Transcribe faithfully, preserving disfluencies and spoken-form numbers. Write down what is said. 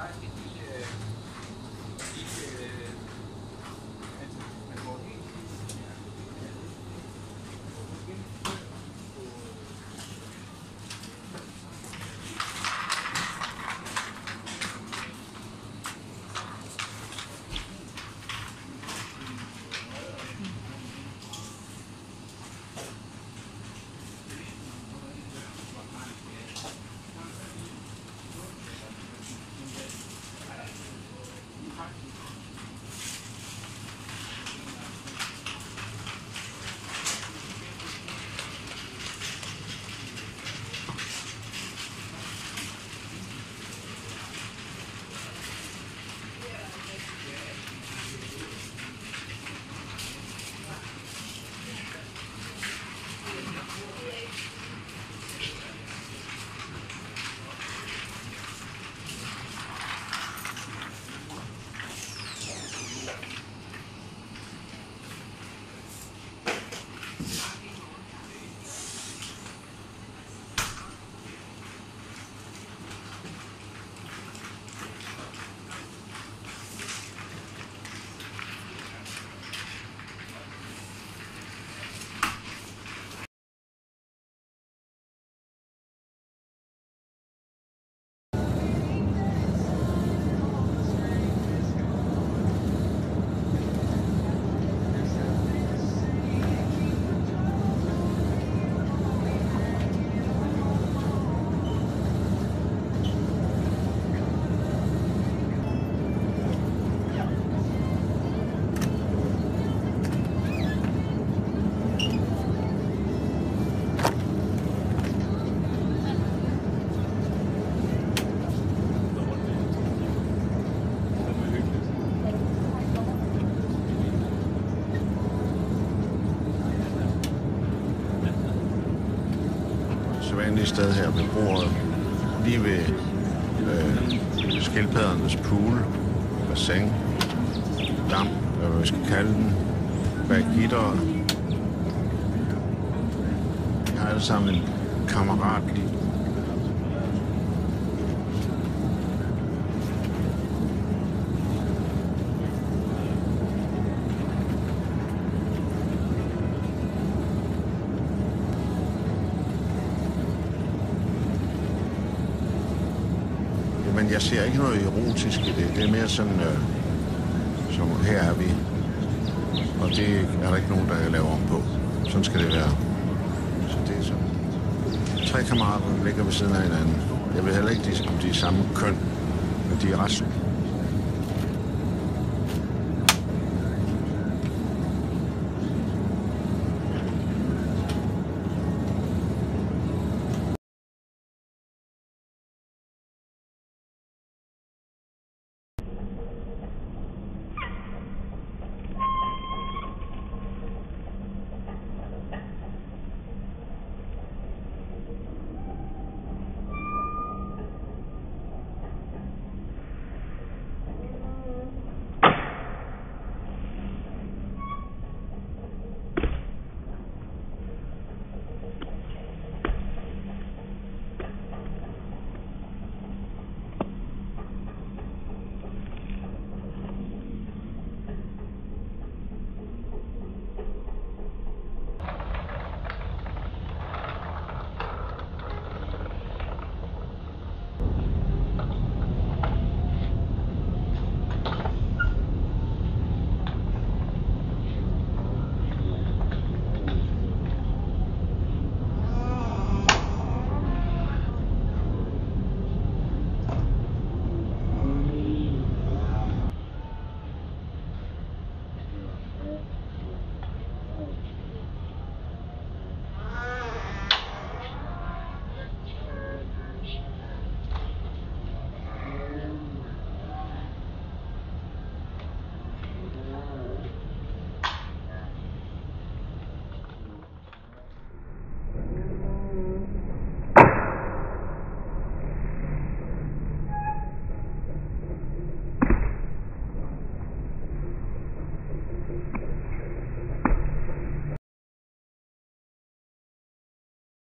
sædvanligt sted her ved bordet, lige ved øh, skildpaddernes pool, bassin, dam, eller hvad vi skal kalde den, bag gitteret. Vi har alle sammen en kammerat lige. Men jeg ser ikke noget erotisk i det. Det er mere sådan, øh, som her er vi. Og det er der ikke nogen, der laver om på. Sådan skal det være. Så det er sådan. Tre kammerater ligger ved siden af hinanden. Jeg ved heller ikke, om de er samme køn, men de er ret